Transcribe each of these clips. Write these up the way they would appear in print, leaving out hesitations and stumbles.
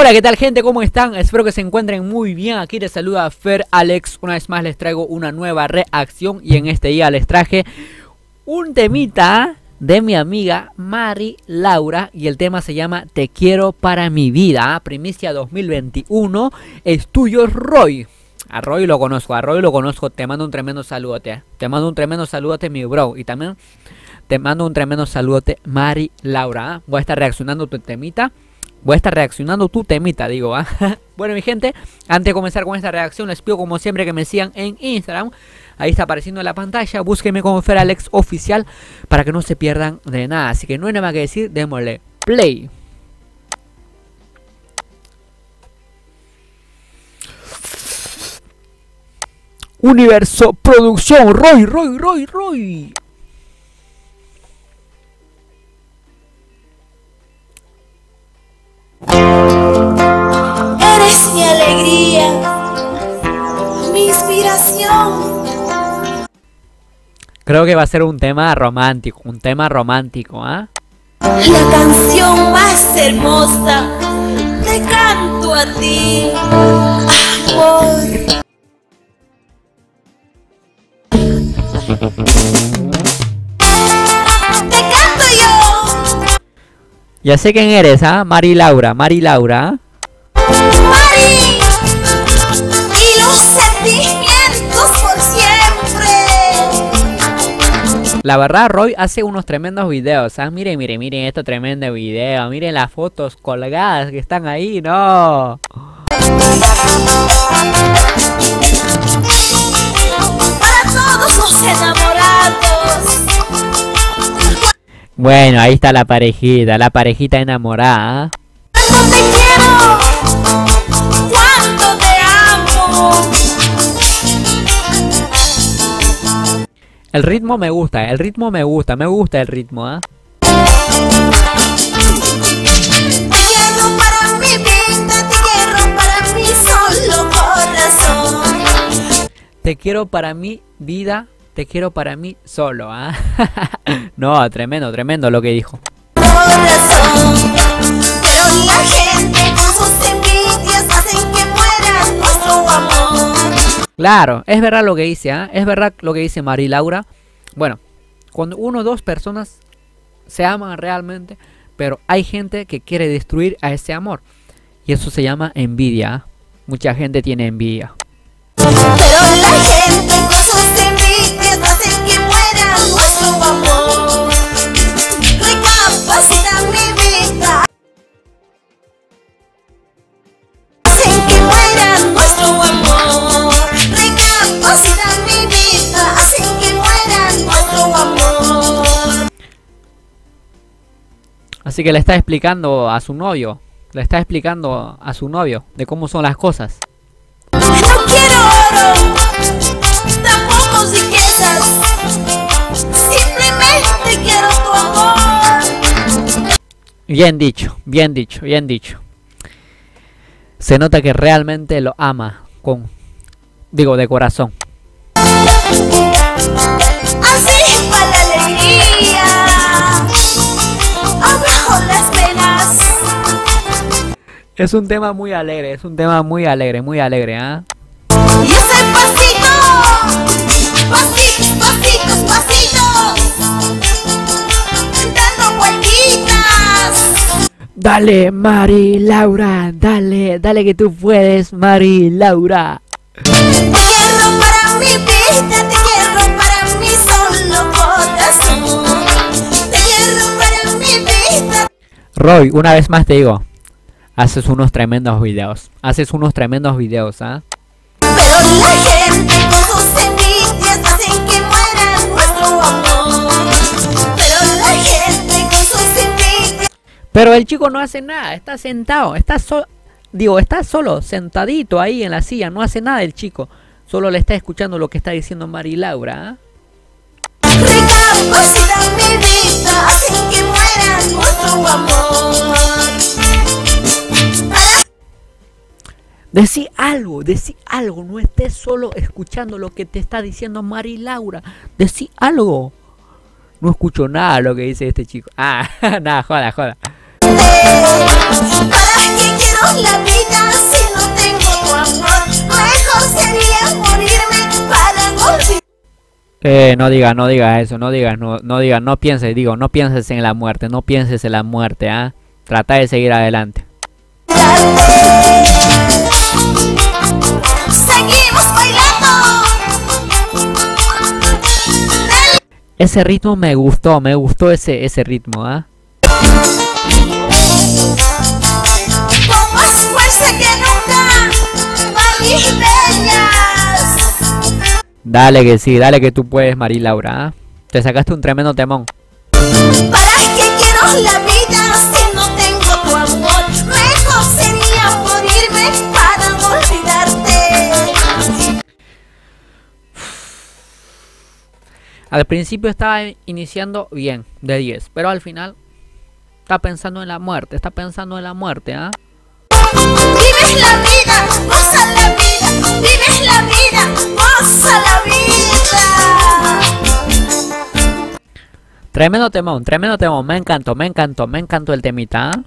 Hola, ¿qué tal, gente? ¿Cómo están? Espero que se encuentren muy bien. Aquí les saluda Fer Alex. Una vez más les traigo una nueva reacción. Y en este día les traje un temita de mi amiga Mari Laura. Y el tema se llama Te quiero para mi vida. Primicia 2021. Es tuyo, Roy. A Roy lo conozco. Te mando un tremendo saludote. Te mando un tremendo saludote, mi bro. Y también te mando un tremendo saludote, Mari Laura. Voy a estar reaccionando tu temita. Digo. Bueno, mi gente, antes de comenzar con esta reacción, les pido como siempre que me sigan en Instagram. Ahí está apareciendo en la pantalla. Búsquenme como Fer Alex Oficial para que no se pierdan de nada. Así que no hay nada más que decir, démosle play. Universo Producción, Roy. Eres mi alegría, mi inspiración. Creo que va a ser un tema romántico, ¿ah? La canción más hermosa, te canto a ti, amor. Te canto yo. Ya sé quién eres, ¿ah? Mari Laura. Mari, y los sentimientos por siempre. La verdad, Roy hace unos tremendos videos, ¿ah? Miren estos tremendos videos. Miren las fotos colgadas que están ahí, no. Para todos los enamorados. Bueno, ahí está la parejita enamorada. Cuánto te quiero, cuánto te amo. El ritmo me gusta, me gusta el ritmo, ¿ah? Te quiero para mi vida, te quiero para mi solo corazón. Te quiero para mi vida, te quiero para mí solo, ¿ah? No, tremendo lo que dijo. Corazón, pero la gente con sus envidias hacen que muera nuestro amor. Claro, es verdad lo que dice, ¿ah? Es verdad lo que dice Mari Laura. Bueno, cuando uno o dos personas se aman realmente, pero hay gente que quiere destruir a ese amor. Y eso se llama envidia, ¿ah? Mucha gente tiene envidia. Pero la gente con sus envidias hacen que muera nuestro amor. Recapacita mi vida. Hacen que muera nuestro amor. Recapacita mi vida. Hacen que muera nuestro amor. Así que le está explicando a su novio. De cómo son las cosas. No quiero oro, tampoco riquezas. Simplemente quiero tu amor. Bien dicho. Se nota que realmente lo ama de corazón. Así va la alegría, abajo las penas. Es un tema muy alegre, ¿ah? Y ese pasito, pasitos, dando vueltitas. Dale, Mari Laura, dale que tú puedes, Mari Laura. Te quiero para mi vida, te quiero para mi solo corazón. Te quiero para mi vida. Roy, una vez más te digo, haces unos tremendos videos, ¿ah? Pero la gente con sus envidias hacen que muera nuestro amor. Pero la gente con sus envidias. Pero el chico no hace nada, está sentado, está solo, sentadito ahí en la silla, no hace nada el chico. Solo le está escuchando lo que está diciendo Mari Laura, ¿ah? Recapacita mi vida, hacen que muera nuestro amor. Decí algo, no estés solo escuchando lo que te está diciendo Mari Laura. Decí algo. No escucho nada lo que dice este chico. Ah, nada, joda. ¿Para qué quiero quiero la vida si no tengo tu amor. Mejor sería morirme para olvidar. No digas, no digas eso, no digas, no digas, no pienses, digo, no pienses en la muerte, no pienses en la muerte, ¿ah? Trata de seguir adelante. Seguimos bailando. Ese ritmo me gustó ese ritmo, ¿ah? Con más fuerza que nunca, Mari Bellas. Dale que sí, dale que tú puedes, Mari Laura, ¿ah? Te sacaste un tremendo temón. ¿Para qué quiero la vida si no tengo tu amor? Mejor sería morirme para olvidarte. Al principio estaba iniciando bien, de 10, pero al final está pensando en la muerte, ¿ah? Vives la vida, goza la vida. Vives la vida, goza la vida. Tremendo temón, me encantó el temita, ¿ah?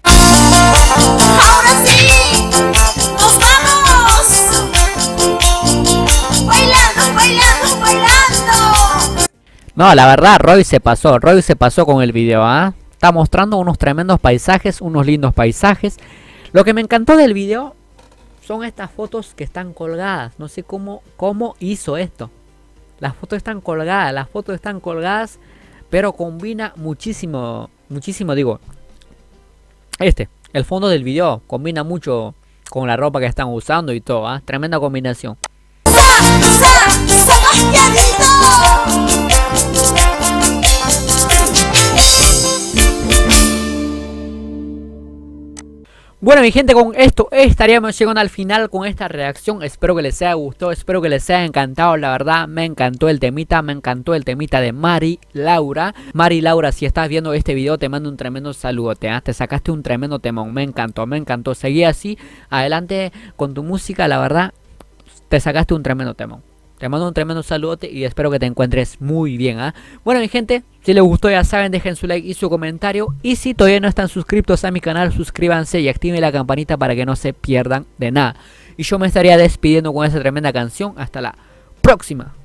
Ahora sí, nos vamos. Bailando, bailando, bailando. No, la verdad, Roy se pasó con el video, ¿ah? Está mostrando unos tremendos paisajes, unos lindos paisajes. Lo que me encantó del video son estas fotos que están colgadas. No sé cómo hizo esto. Las fotos están colgadas, pero combina muchísimo, digo. El fondo del video combina mucho con la ropa que están usando y todo, ¿ah? Tremenda combinación. Bueno, mi gente, con esto estaríamos llegando al final con esta reacción. Espero que les haya gustado, espero que les haya encantado. La verdad, me encantó el temita de Mari Laura. Mari Laura, si estás viendo este video, te mando un tremendo saludote, ¿eh? Te sacaste un tremendo temón, me encantó. Seguí así, adelante con tu música, la verdad, te sacaste un tremendo temón. Te mando un tremendo saludote y espero que te encuentres muy bien, ¿eh? Bueno, mi gente, si les gustó ya saben, dejen su like y su comentario. Y si todavía no están suscritos a mi canal, suscríbanse y activen la campanita para que no se pierdan de nada. Y yo me estaría despidiendo con esa tremenda canción. Hasta la próxima.